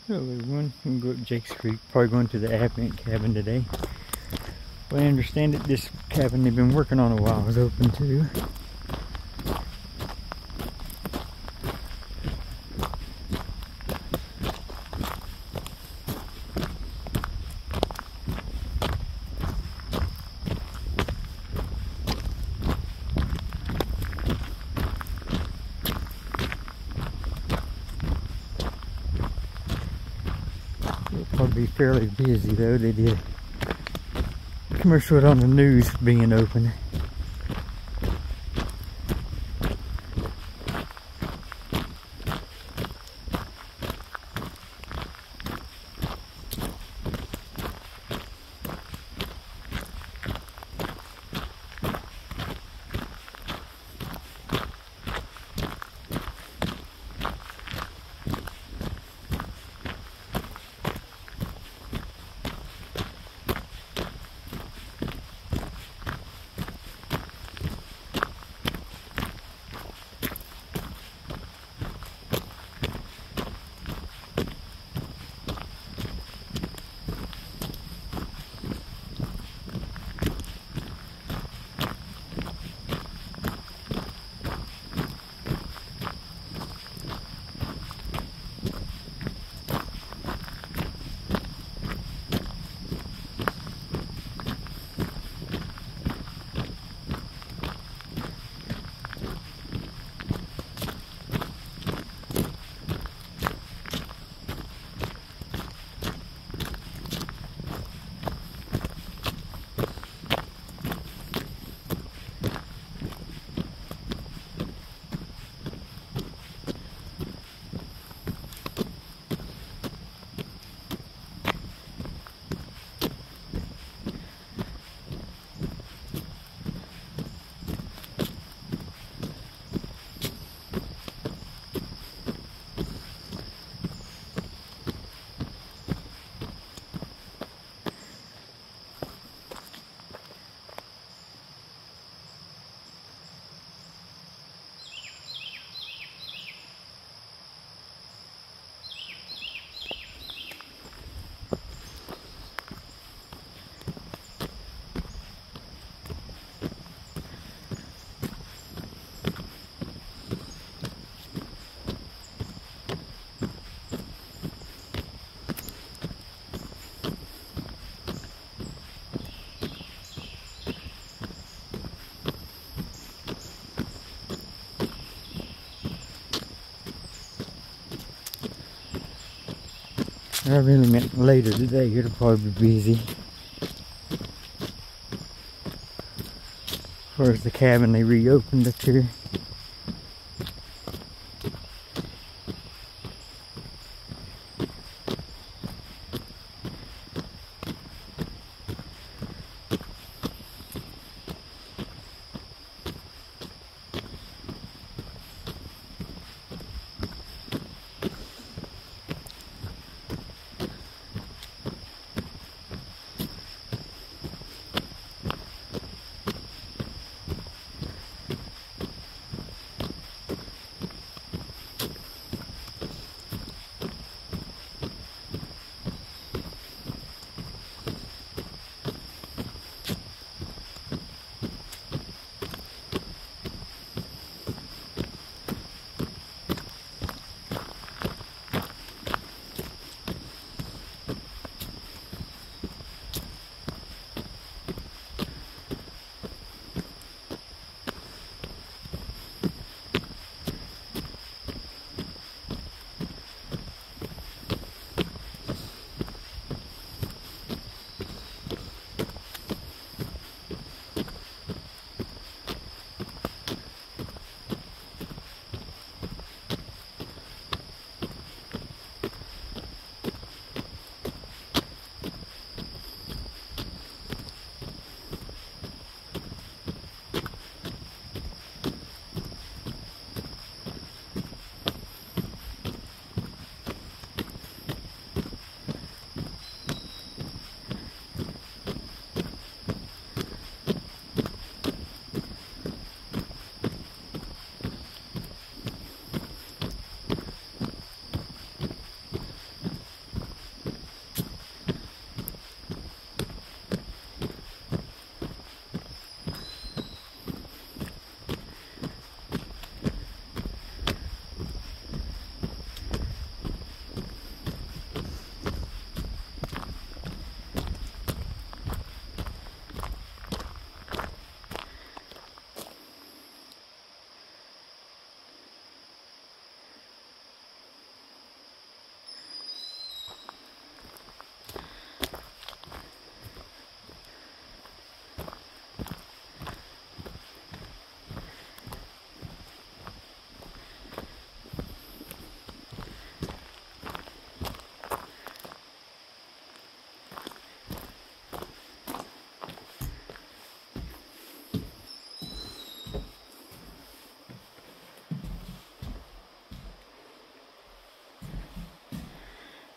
Hello everyone, I'm going to go up Jake's Creek, probably going to the Avent cabin today. Well, I understand that this cabin they've been working on a while is open too. It'll probably be fairly busy though. They did a commercial on the news being open. I really meant later today, it'll probably be busy. As far as the cabin they reopened up here.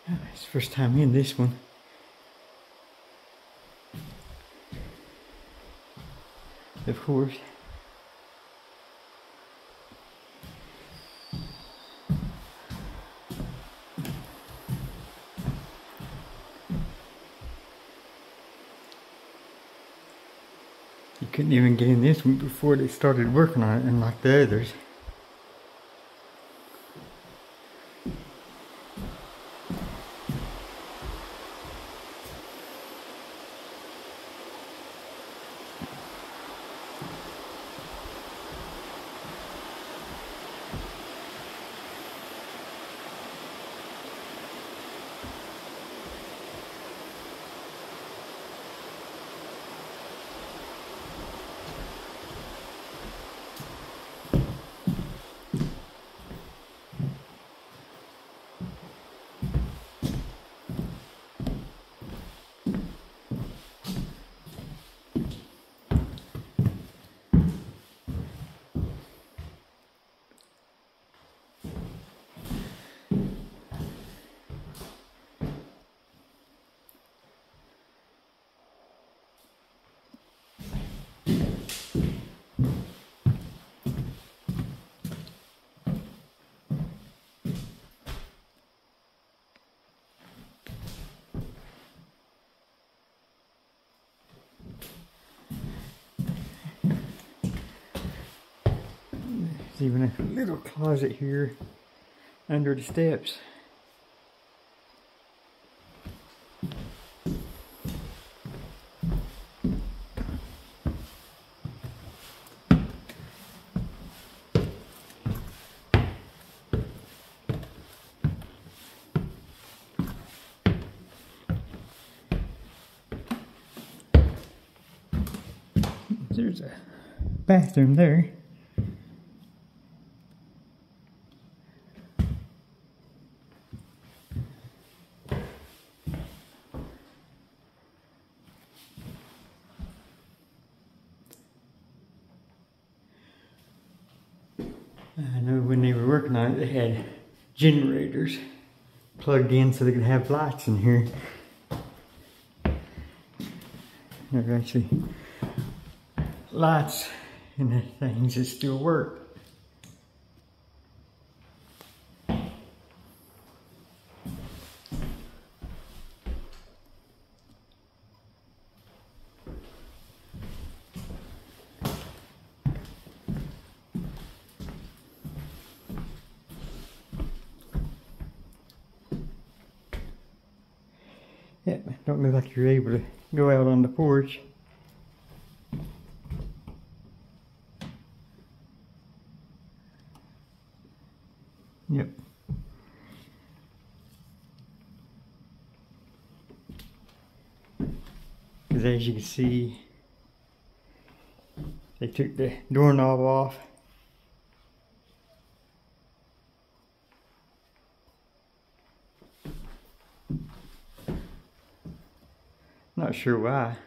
It's the first time in this one. Of course. You couldn't even get in this one before they started working on it, unlike the others. There's even a little closet here under the steps. There's a bathroom there. I know when they were working on it, they had generators plugged in so they could have lights in here. There are actually lights in the things that still work. Yeah, don't look like you're able to go out on the porch. Yep. Because as you can see, they took the doorknob off. Not sure why.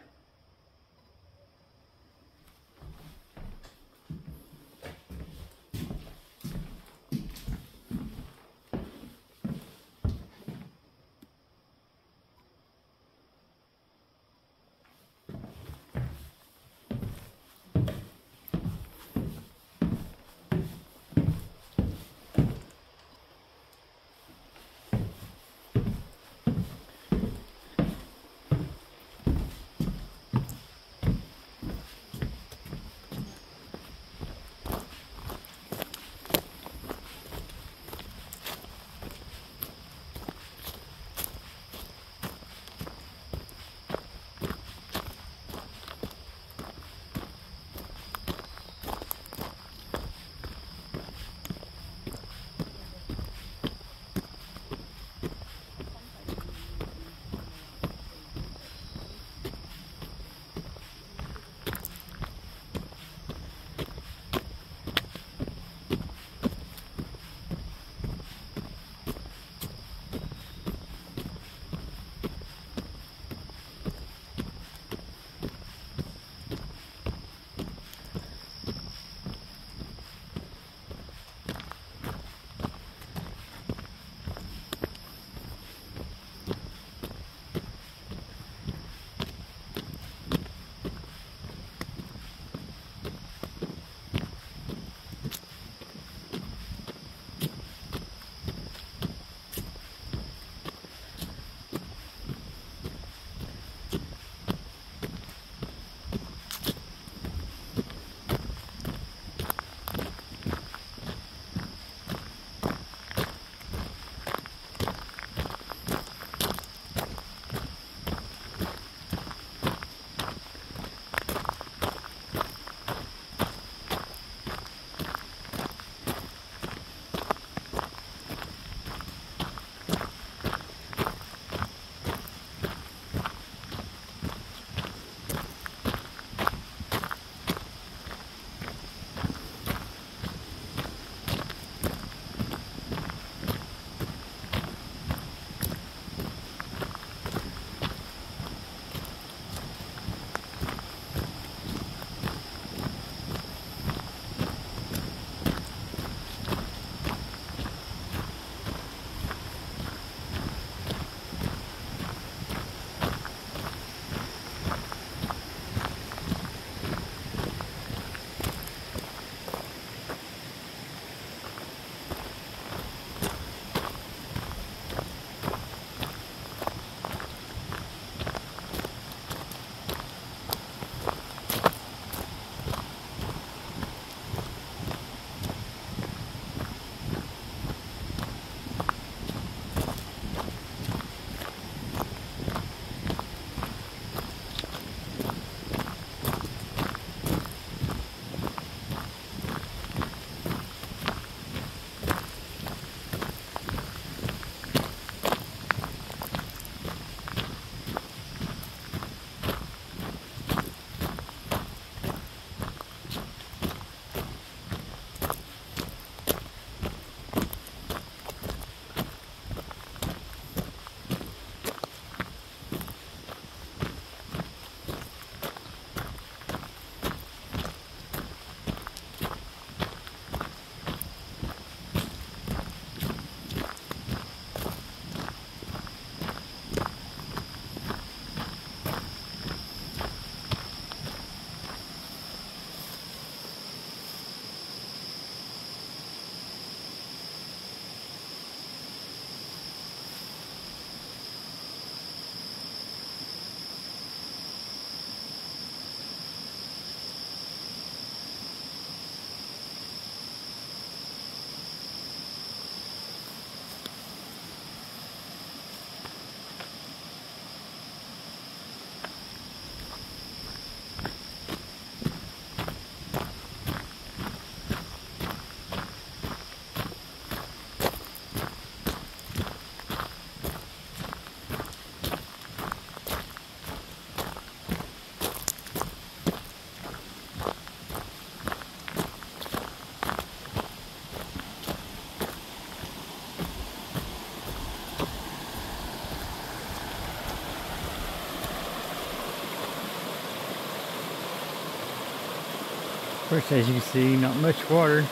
course, as you can see, not much water.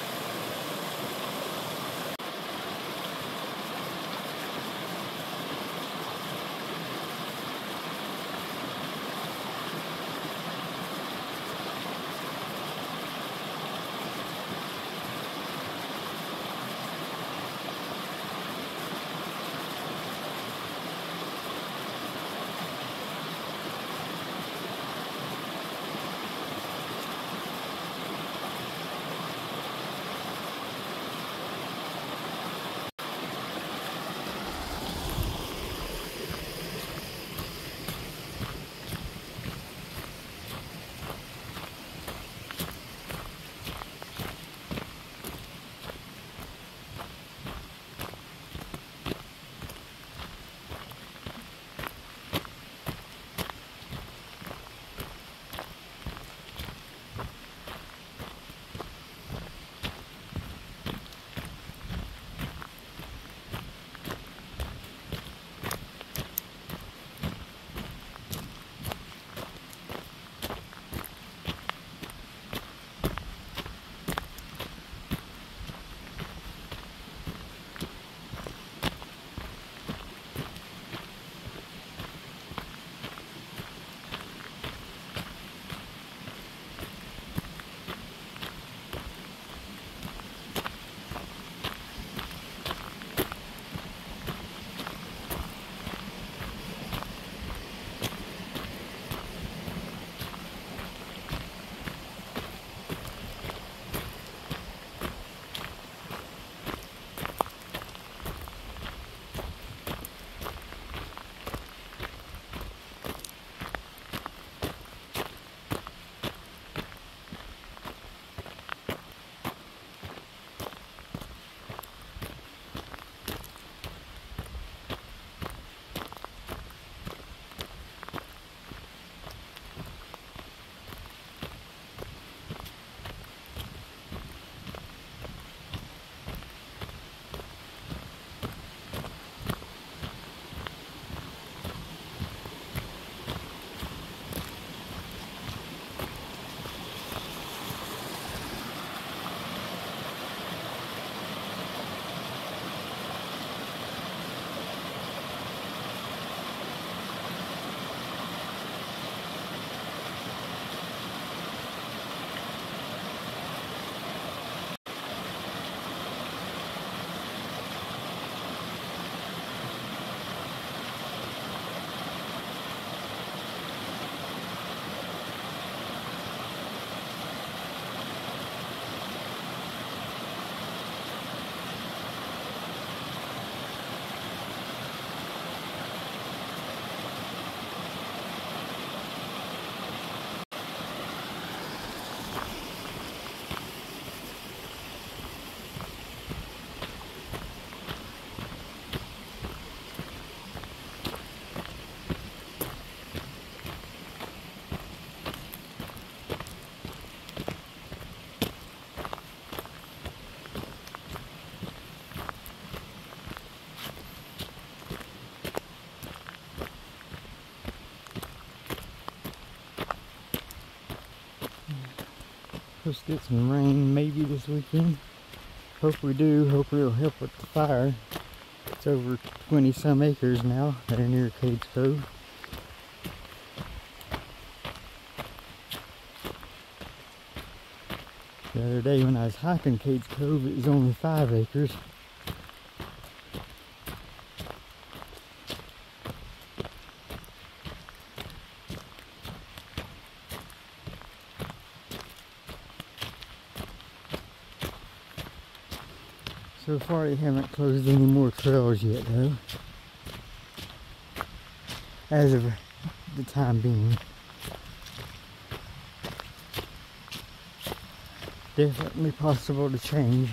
Supposed to get some rain maybe this weekend. Hope we do. Hope it'll help with the fire. It's over 20 some acres now that are near Cades Cove. The other day when I was hiking Cades Cove, it was only 5 acres. So far they haven't closed any more trails yet though, as of the time being. Definitely possible to change.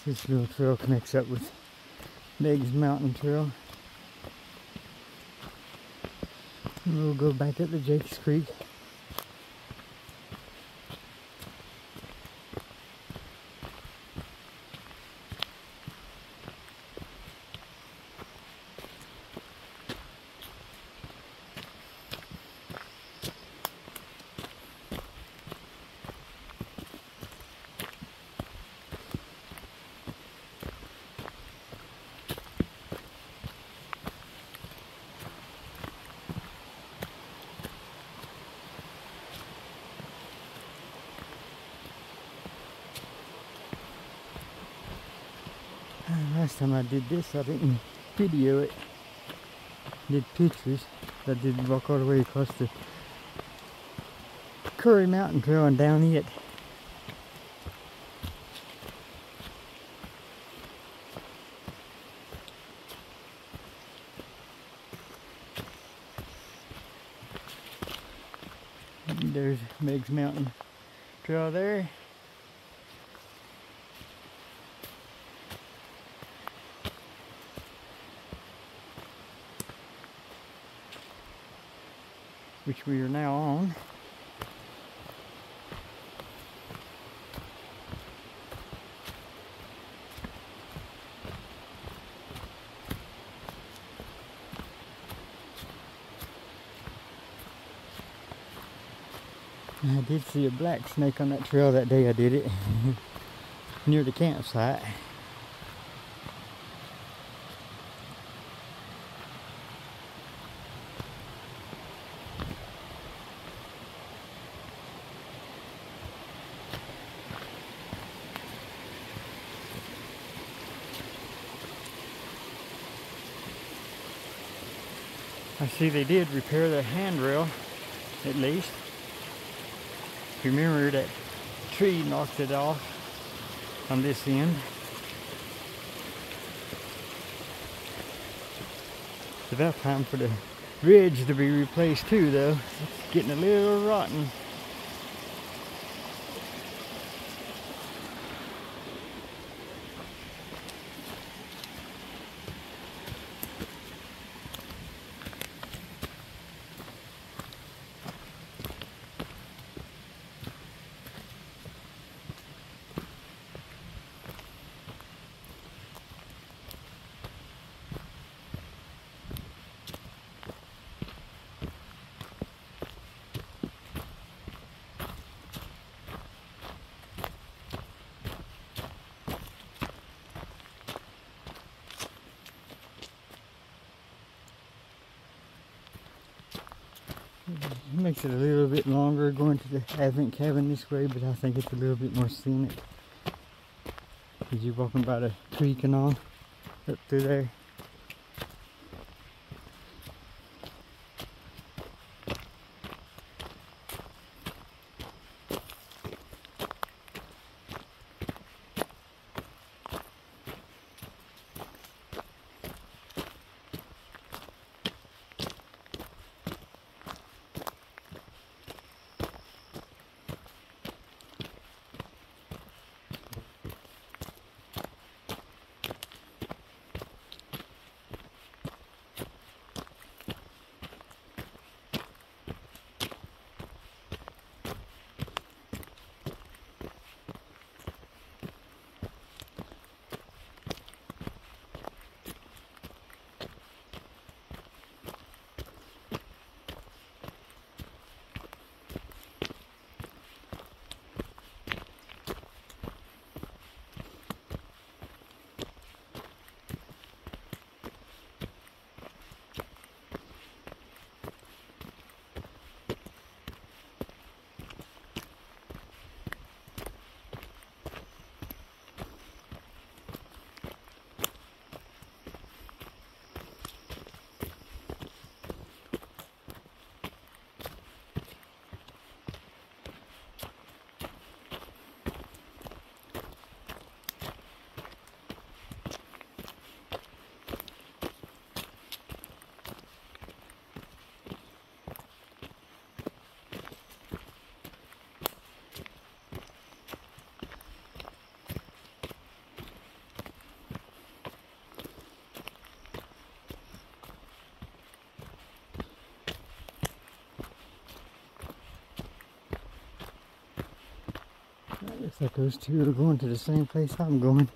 This little trail connects up with Meg's Mountain Trail. And we'll go back up to Jake's Creek. Last time I did this, I didn't video it. Did pictures. I did walk all the way across the Curry Mountain Trail and down it. And there's Meg's Mountain Trail there. Which we are now on. I did see a black snake on that trail that day I did it, near the campsite. I see they did repair the handrail, at least. Remember that tree knocked it off on this end. It's about time for the ridge to be replaced too, though. It's getting a little rotten. It makes it a little bit longer going to the Avent cabin this way, but I think it's a little bit more scenic. Because you're walking by the creek and all up through there. Looks like those two are going to the same place I'm going.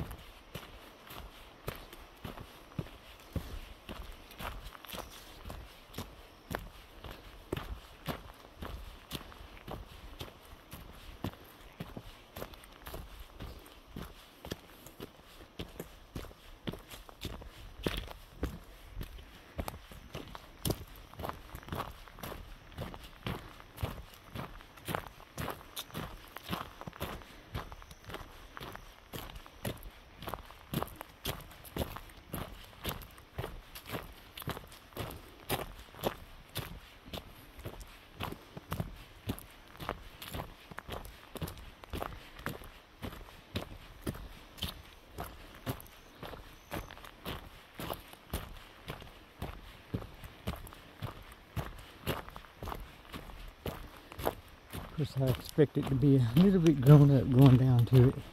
Of course, I expect it to be a little bit grown up going down to it.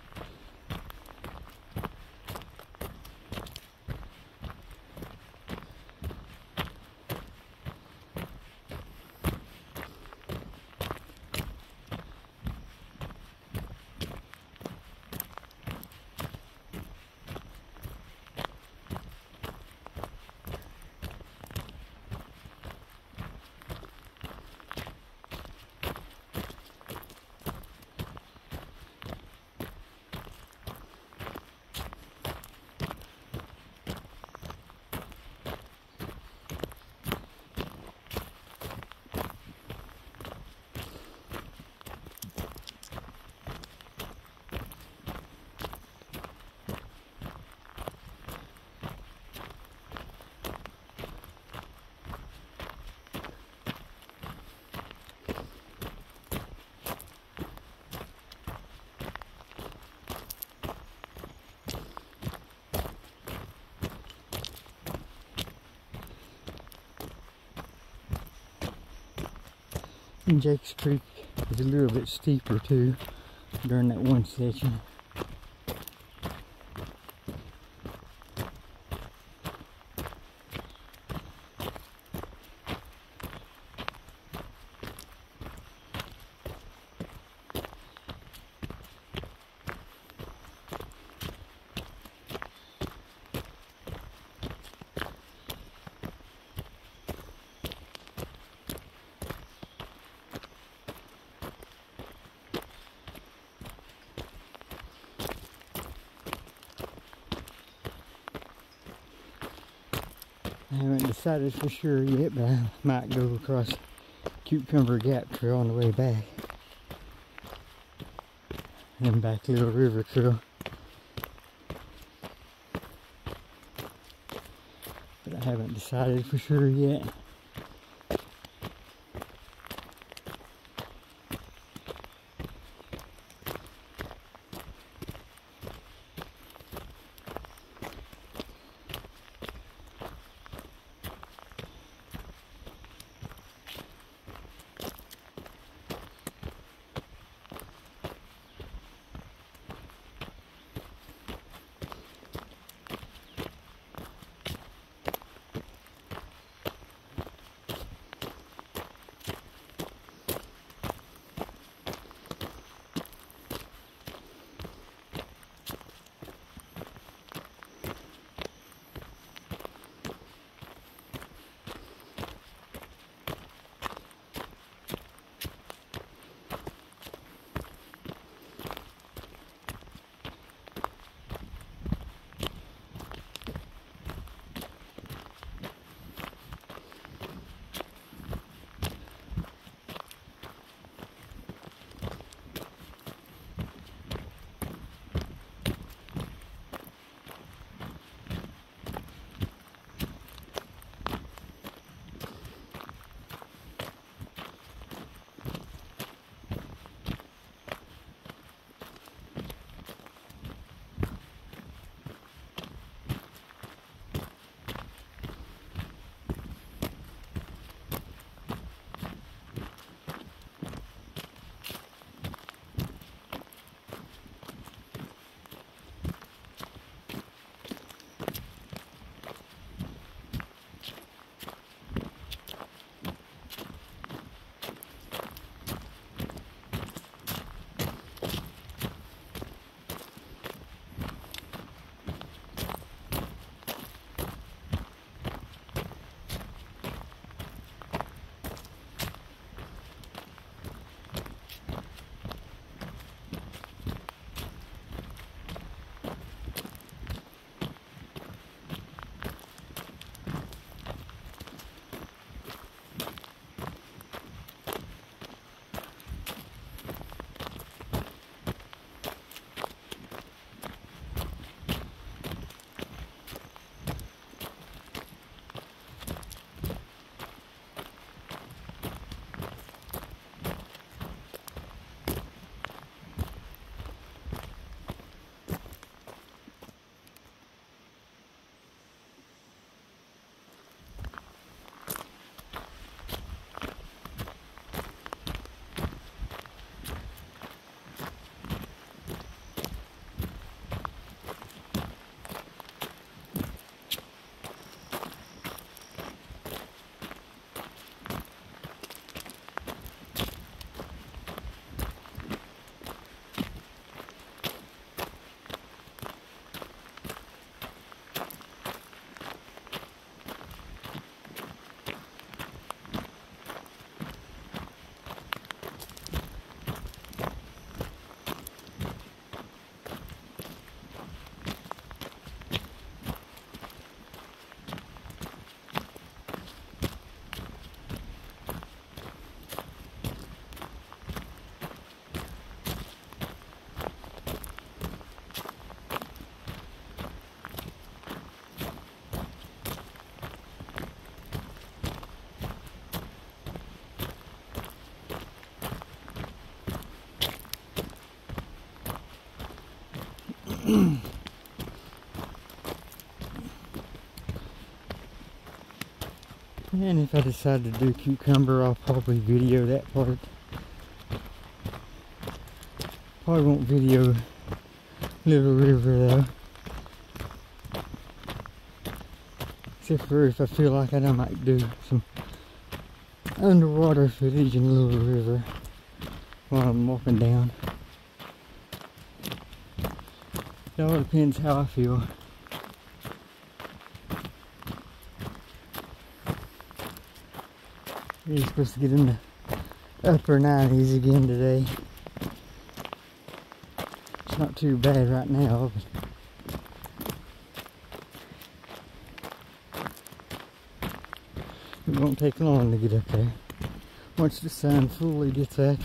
And Jake's Creek is a little bit steeper too during that one section. I haven't decided for sure yet, but I might go across Cucumber Gap Trail on the way back. And back Little River Trail. But I haven't decided for sure yet. And if I decide to do cucumber, I'll probably video that part. Probably won't video Little River though. Except for if I feel like it, I might do some underwater footage in Little River while I'm walking down. It all depends how I feel. You're supposed to get in the upper 90s again today. It's not too bad right now, but it won't take long to get up there once the sun fully gets up.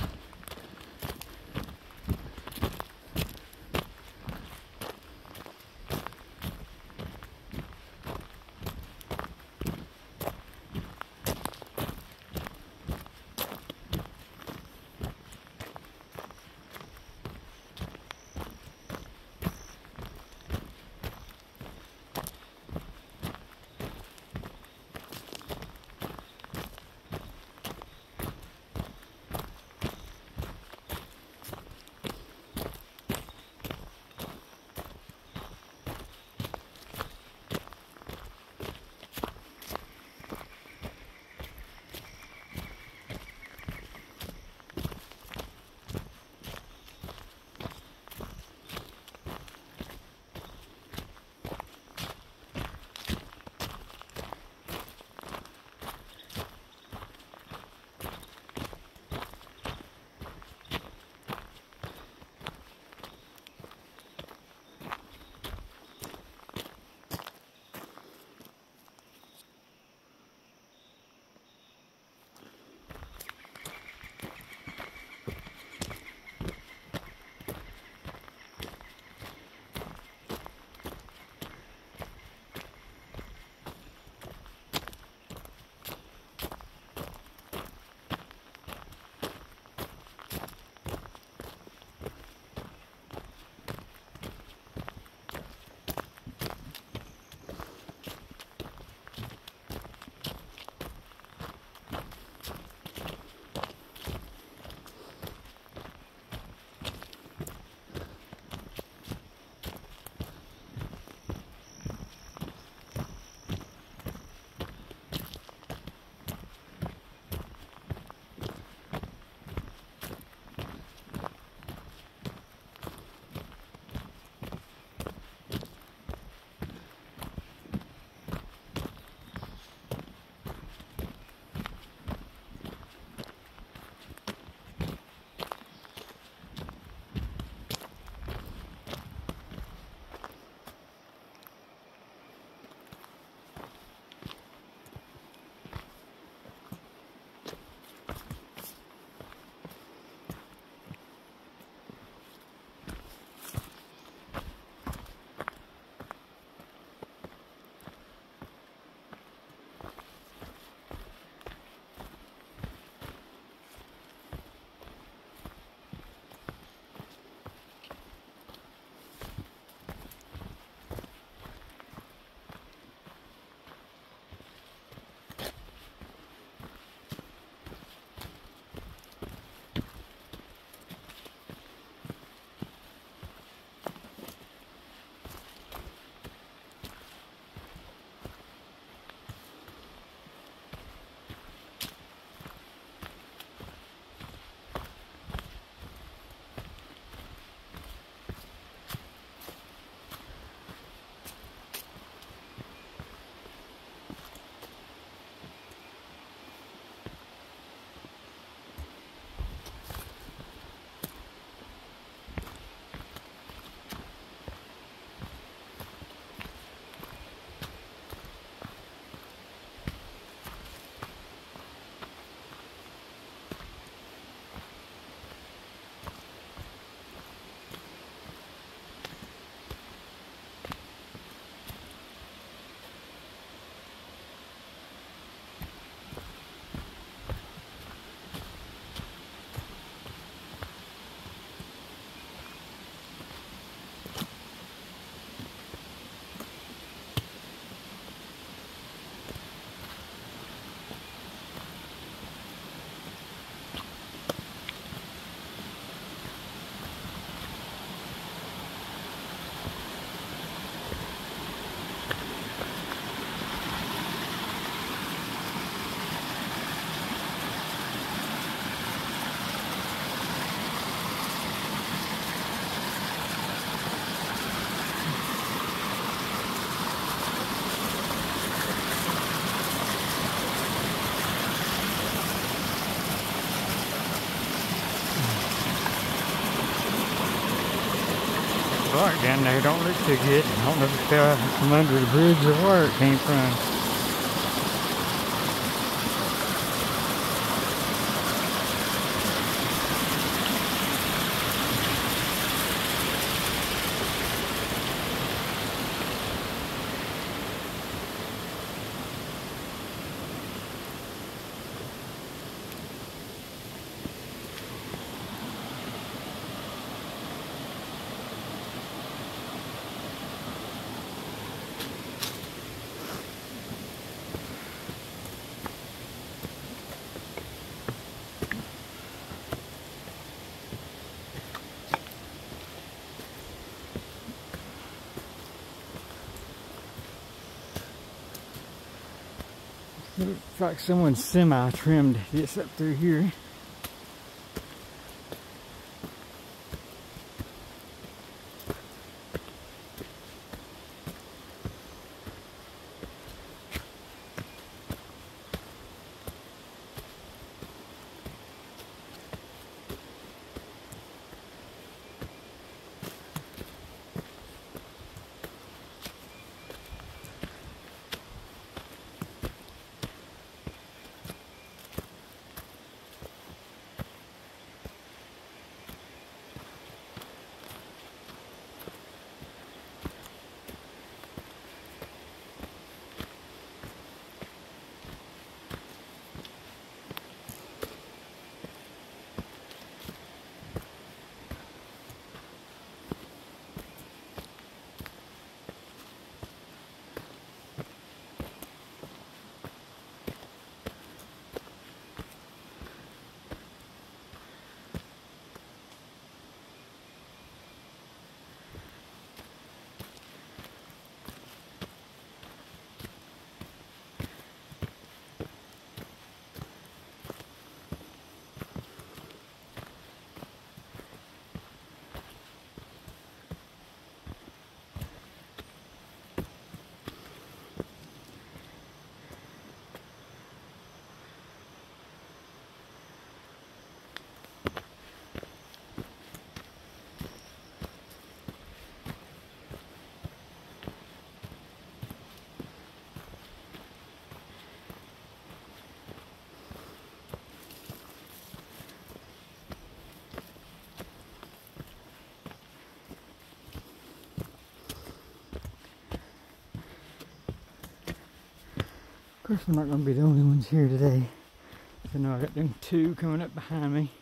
Dark down there, don't look too good. I don't know if it fell from under the bridge or where it came from. It looks like someone's semi-trimmed this up through here. Of course, we're not going to be the only ones here today. I know I got them two coming up behind me.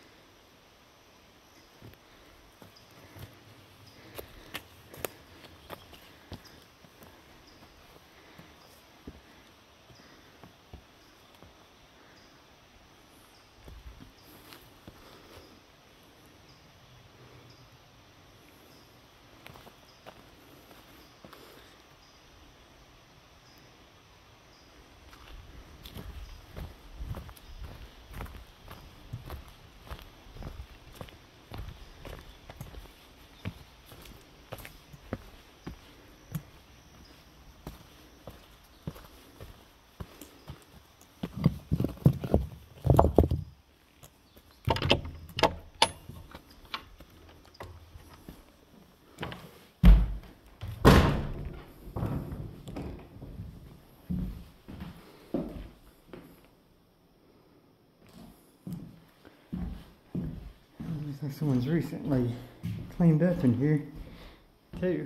Looks like someone's recently cleaned up in here, too.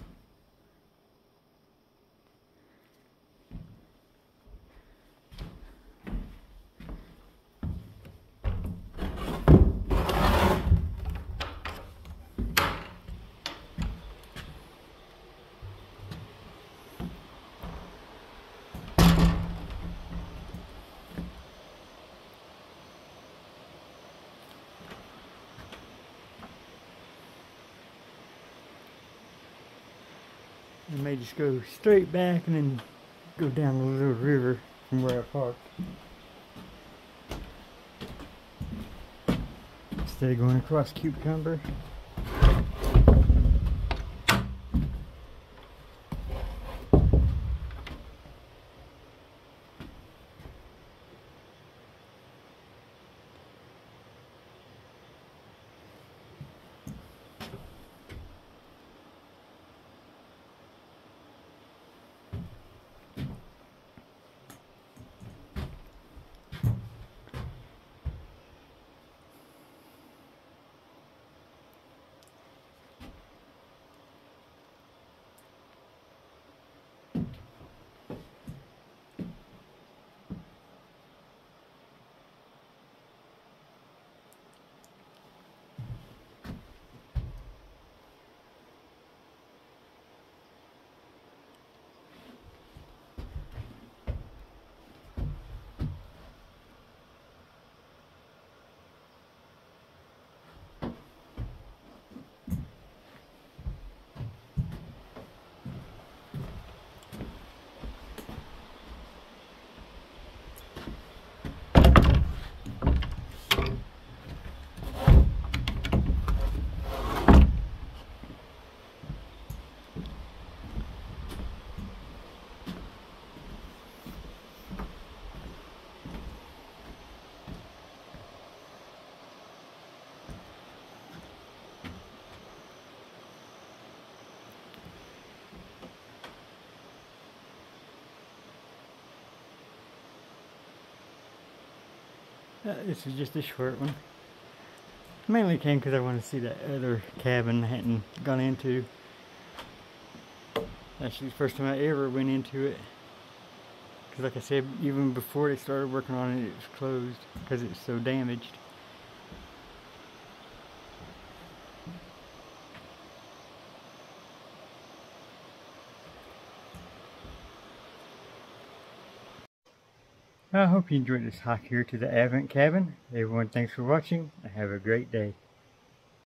I may just go straight back and then go down the little river from where I parked, instead of going across Cucumber. This is just a short one. Mainly came because I want to see that other cabin I hadn't gone into. Actually, the first time I ever went into it. Because like I said, even before they started working on it, it was closed because it's so damaged. I hope you enjoyed this hike here to the Avent cabin. Everyone, thanks for watching and have a great day.